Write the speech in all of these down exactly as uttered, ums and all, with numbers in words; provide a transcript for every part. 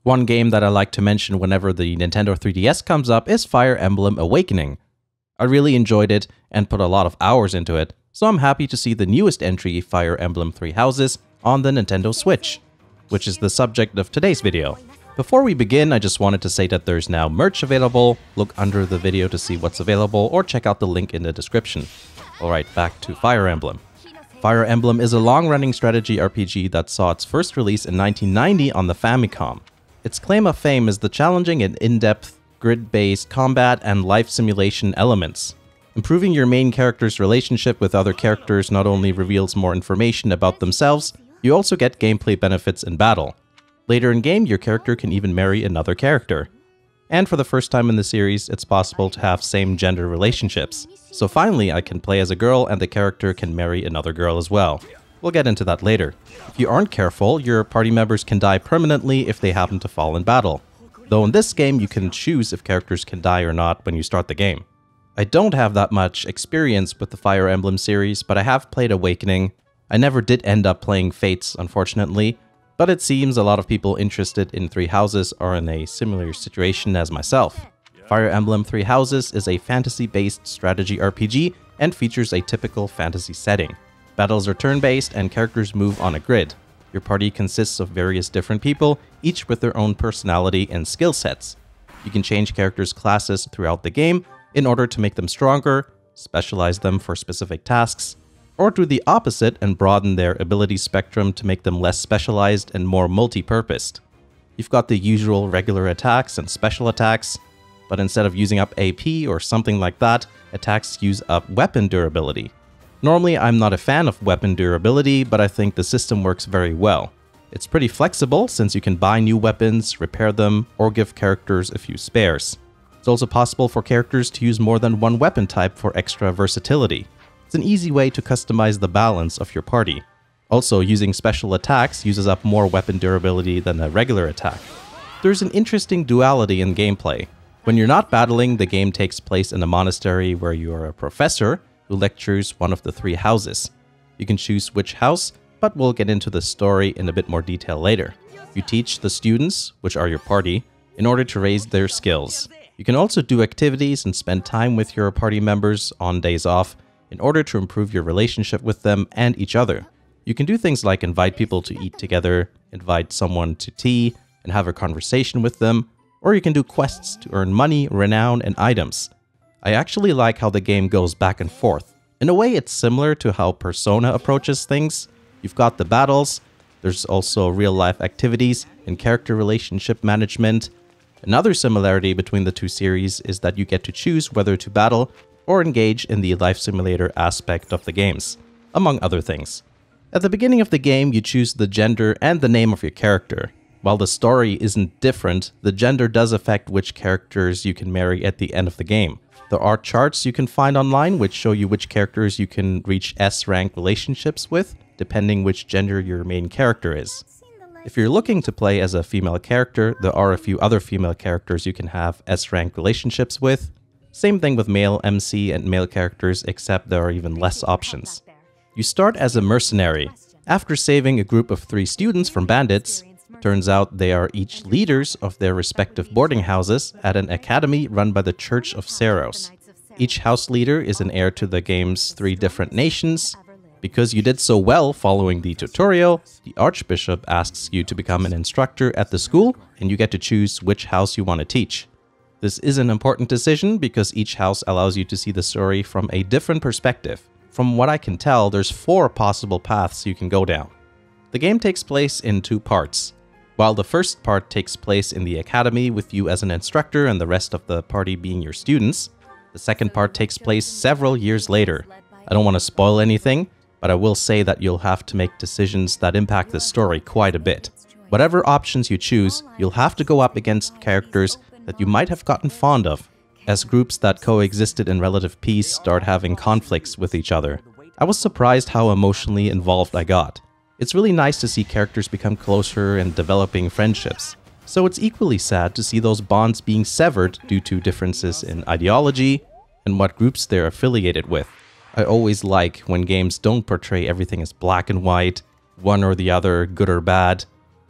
One game that I like to mention whenever the Nintendo three D S comes up is Fire Emblem Awakening. I really enjoyed it and put a lot of hours into it, so I'm happy to see the newest entry, Fire Emblem Three Houses, on the Nintendo Switch, which is the subject of today's video. Before we begin, I just wanted to say that there's now merch available. Look under the video to see what's available or check out the link in the description. Alright, back to Fire Emblem. Fire Emblem is a long-running strategy R P G that saw its first release in nineteen ninety on the Famicom. Its claim of fame is the challenging and in-depth, grid-based combat and life simulation elements. Improving your main character's relationship with other characters not only reveals more information about themselves, you also get gameplay benefits in battle. Later in game, your character can even marry another character. And for the first time in the series, it's possible to have same-gender relationships. So finally, I can play as a girl and the character can marry another girl as well. We'll get into that later. If you aren't careful, your party members can die permanently if they happen to fall in battle. Though in this game, you can choose if characters can die or not when you start the game. I don't have that much experience with the Fire Emblem series, but I have played Awakening. I never did end up playing Fates, unfortunately, but it seems a lot of people interested in Three Houses are in a similar situation as myself. Fire Emblem Three Houses is a fantasy-based strategy R P G and features a typical fantasy setting. Battles are turn-based and characters move on a grid. Your party consists of various different people, each with their own personality and skill sets. You can change characters' classes throughout the game in order to make them stronger, specialize them for specific tasks, or do the opposite and broaden their ability spectrum to make them less specialized and more multi-purposed. You've got the usual regular attacks and special attacks, but instead of using up A P or something like that, attacks use up weapon durability. Normally, I'm not a fan of weapon durability, but I think the system works very well. It's pretty flexible since you can buy new weapons, repair them, or give characters a few spares. It's also possible for characters to use more than one weapon type for extra versatility. It's an easy way to customize the balance of your party. Also, using special attacks uses up more weapon durability than a regular attack. There's an interesting duality in gameplay. When you're not battling, the game takes place in a monastery where you are a professor who lectures one of the three houses. You can choose which house, but we'll get into the story in a bit more detail later. You teach the students, which are your party, in order to raise their skills. You can also do activities and spend time with your party members on days off in order to improve your relationship with them and each other. You can do things like invite people to eat together, invite someone to tea and have a conversation with them, or you can do quests to earn money, renown, and items. I actually like how the game goes back and forth. In a way, it's similar to how Persona approaches things. You've got the battles, there's also real-life activities and character relationship management. Another similarity between the two series is that you get to choose whether to battle or engage in the life simulator aspect of the games, among other things. At the beginning of the game, you choose the gender and the name of your character. While the story isn't different, the gender does affect which characters you can marry at the end of the game. There are charts you can find online which show you which characters you can reach S rank relationships with, depending which gender your main character is. If you're looking to play as a female character, there are a few other female characters you can have S rank relationships with. Same thing with male M C and male characters, except there are even less options. You start as a mercenary. After saving a group of three students from bandits, turns out they are each leaders of their respective boarding houses at an academy run by the Church of Seiros. Each house leader is an heir to the game's three different nations. Because you did so well following the tutorial, the Archbishop asks you to become an instructor at the school, and you get to choose which house you want to teach. This is an important decision because each house allows you to see the story from a different perspective. From what I can tell, there's four possible paths you can go down. The game takes place in two parts. While the first part takes place in the academy with you as an instructor and the rest of the party being your students, the second part takes place several years later. I don't want to spoil anything, but I will say that you'll have to make decisions that impact the story quite a bit. Whatever options you choose, you'll have to go up against characters that you might have gotten fond of, as groups that coexisted in relative peace start having conflicts with each other. I was surprised how emotionally involved I got. It's really nice to see characters become closer and developing friendships. So it's equally sad to see those bonds being severed due to differences in ideology and what groups they're affiliated with. I always like when games don't portray everything as black and white, one or the other, good or bad.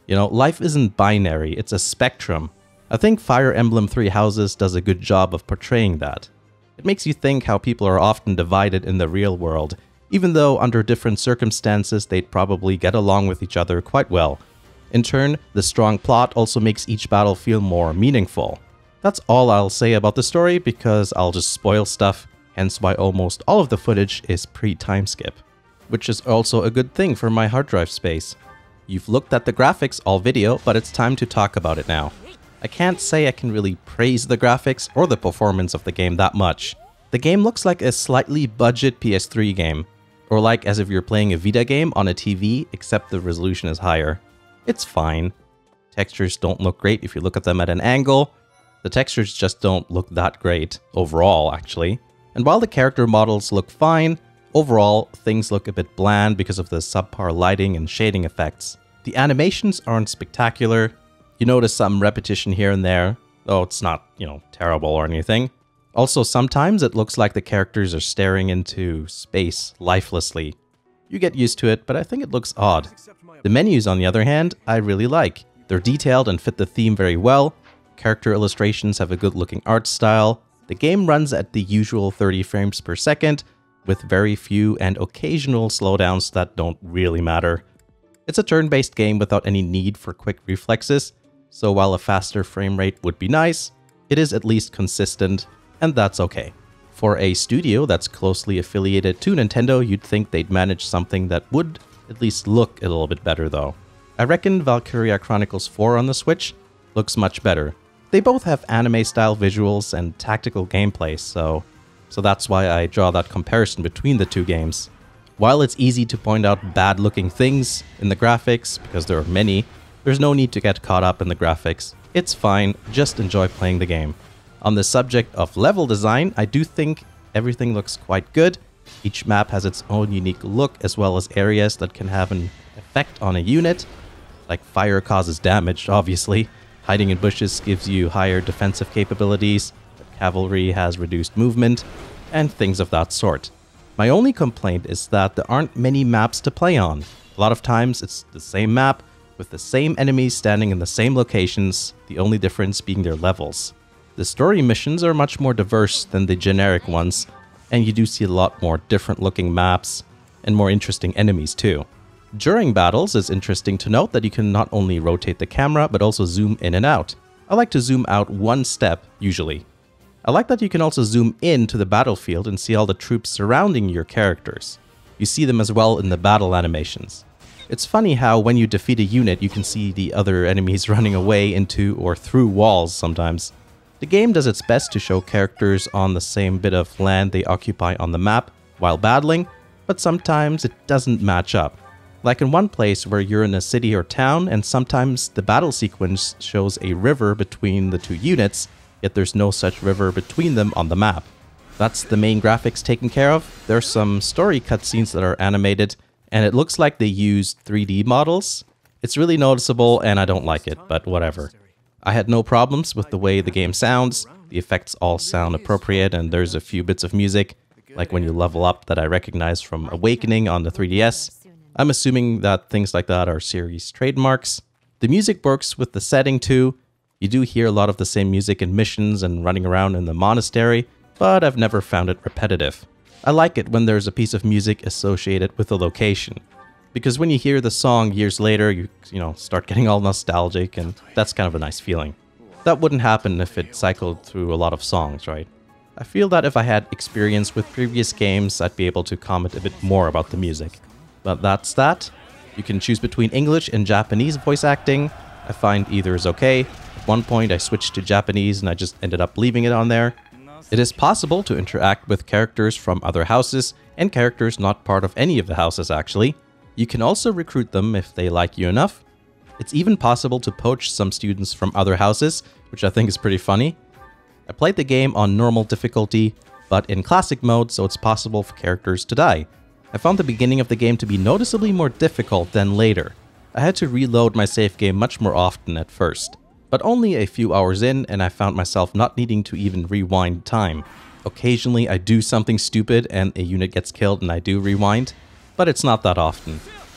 You know, life isn't binary, it's a spectrum. I think Fire Emblem Three Houses does a good job of portraying that. It makes you think how people are often divided in the real world, even though under different circumstances they'd probably get along with each other quite well. In turn, the strong plot also makes each battle feel more meaningful. That's all I'll say about the story because I'll just spoil stuff, hence why almost all of the footage is pre-time skip. Which is also a good thing for my hard drive space. You've looked at the graphics all video, but it's time to talk about it now. I can't say I can really praise the graphics or the performance of the game that much. The game looks like a slightly budget P S three game, or like as if you're playing a Vita game on a T V, except the resolution is higher. It's fine. Textures don't look great if you look at them at an angle. The textures just don't look that great overall, actually. And while the character models look fine, overall, things look a bit bland because of the subpar lighting and shading effects. The animations aren't spectacular. You notice some repetition here and there, though it's not, you know, terrible or anything. Also, sometimes it looks like the characters are staring into space lifelessly. You get used to it, but I think it looks odd. The menus, on the other hand, I really like. They're detailed and fit the theme very well. Character illustrations have a good-looking art style. The game runs at the usual thirty frames per second, with very few and occasional slowdowns that don't really matter. It's a turn-based game without any need for quick reflexes, so while a faster frame rate would be nice, it is at least consistent, and that's okay. For a studio that's closely affiliated to Nintendo, you'd think they'd manage something that would at least look a little bit better though. I reckon Valkyria Chronicles four on the Switch looks much better. They both have anime-style visuals and tactical gameplay, so, so that's why I draw that comparison between the two games. While it's easy to point out bad-looking things in the graphics, because there are many, there's no need to get caught up in the graphics. It's fine, just enjoy playing the game. On the subject of level design, I do think everything looks quite good. Each map has its own unique look, as well as areas that can have an effect on a unit. Like fire causes damage, obviously. Hiding in bushes gives you higher defensive capabilities. Cavalry has reduced movement, and things of that sort. My only complaint is that there aren't many maps to play on. A lot of times it's the same map, with the same enemies standing in the same locations, the only difference being their levels. The story missions are much more diverse than the generic ones, and you do see a lot more different looking maps, and more interesting enemies too. During battles, it's interesting to note that you can not only rotate the camera, but also zoom in and out. I like to zoom out one step, usually. I like that you can also zoom in to the battlefield and see all the troops surrounding your characters. You see them as well in the battle animations. It's funny how when you defeat a unit, you can see the other enemies running away into or through walls sometimes. The game does its best to show characters on the same bit of land they occupy on the map while battling, but sometimes it doesn't match up. Like in one place where you're in a city or town, and sometimes the battle sequence shows a river between the two units, yet there's no such river between them on the map. That's the main graphics taken care of. There's some story cutscenes that are animated, and it looks like they used three D models. It's really noticeable and I don't like it, but whatever. I had no problems with the way the game sounds. The effects all sound appropriate, and there's a few bits of music, like when you level up, that I recognize from Awakening on the three D S. I'm assuming that things like that are series trademarks. The music works with the setting too. You do hear a lot of the same music in missions and running around in the monastery, but I've never found it repetitive. I like it when there's a piece of music associated with a location, because when you hear the song years later, you, you know, start getting all nostalgic, and that's kind of a nice feeling. That wouldn't happen if it cycled through a lot of songs, right? I feel that if I had experience with previous games, I'd be able to comment a bit more about the music. But that's that. You can choose between English and Japanese voice acting. I find either is okay. At one point I switched to Japanese and I just ended up leaving it on there. It is possible to interact with characters from other houses and characters not part of any of the houses actually. You can also recruit them if they like you enough. It's even possible to poach some students from other houses, which I think is pretty funny. I played the game on normal difficulty, but in classic mode, so it's possible for characters to die. I found the beginning of the game to be noticeably more difficult than later. I had to reload my save game much more often at first. But only a few hours in, and I found myself not needing to even rewind time. Occasionally I do something stupid and a unit gets killed and I do rewind, but it's not that often.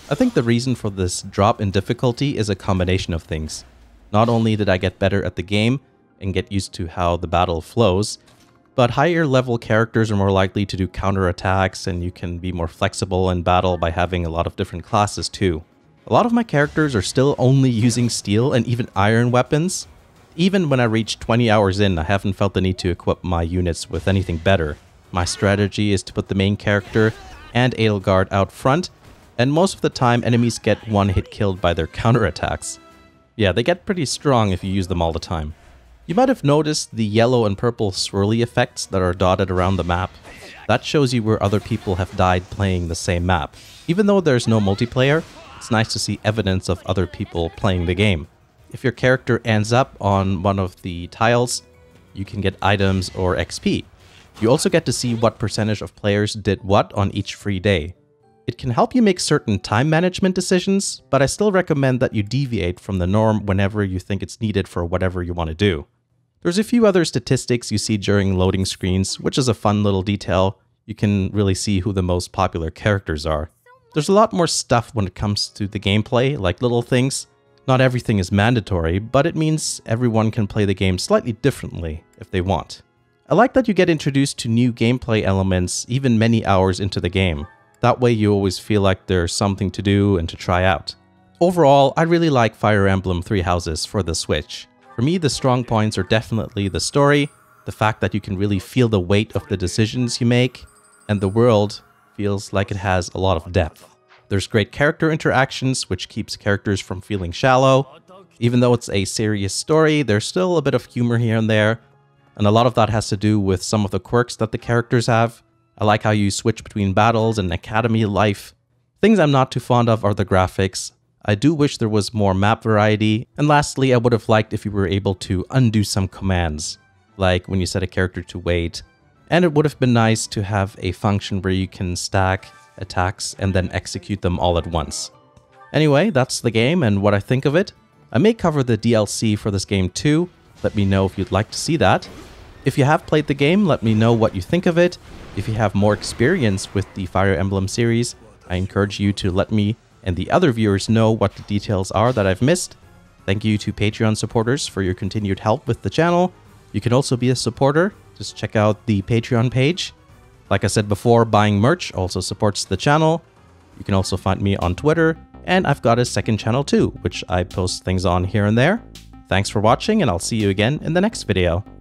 I think the reason for this drop in difficulty is a combination of things. Not only did I get better at the game and get used to how the battle flows, but higher level characters are more likely to do counterattacks, and you can be more flexible in battle by having a lot of different classes too. A lot of my characters are still only using steel and even iron weapons. Even when I reach twenty hours in, I haven't felt the need to equip my units with anything better. My strategy is to put the main character and Edelgard out front, and most of the time enemies get one hit killed by their counterattacks. Yeah, they get pretty strong if you use them all the time. You might have noticed the yellow and purple swirly effects that are dotted around the map. That shows you where other people have died playing the same map. Even though there's no multiplayer, it's nice to see evidence of other people playing the game. If your character ends up on one of the tiles, you can get items or X P. You also get to see what percentage of players did what on each free day. It can help you make certain time management decisions, but I still recommend that you deviate from the norm whenever you think it's needed for whatever you want to do. There's a few other statistics you see during loading screens, which is a fun little detail. You can really see who the most popular characters are. There's a lot more stuff when it comes to the gameplay, like little things. Not everything is mandatory, but it means everyone can play the game slightly differently if they want. I like that you get introduced to new gameplay elements even many hours into the game. That way you always feel like there's something to do and to try out. Overall, I really like Fire Emblem Three Houses for the Switch. For me, the strong points are definitely the story, the fact that you can really feel the weight of the decisions you make, and the world feels like it has a lot of depth. There's great character interactions, which keeps characters from feeling shallow. Even though it's a serious story, there's still a bit of humor here and there, and a lot of that has to do with some of the quirks that the characters have. I like how you switch between battles and academy life. Things I'm not too fond of are the graphics. I do wish there was more map variety. And lastly, I would have liked if you were able to undo some commands, like when you set a character to wait. And it would have been nice to have a function where you can stack attacks and then execute them all at once. Anyway, that's the game and what I think of it. I may cover the D L C for this game too. Let me know if you'd like to see that. If you have played the game, let me know what you think of it. If you have more experience with the Fire Emblem series, I encourage you to let me and the other viewers know what the details are that I've missed. Thank you to Patreon supporters for your continued help with the channel. You can also be a supporter. Just check out the Patreon page. Like I said before, buying merch also supports the channel. You can also find me on Twitter, and I've got a second channel too, which I post things on here and there. Thanks for watching, and I'll see you again in the next video.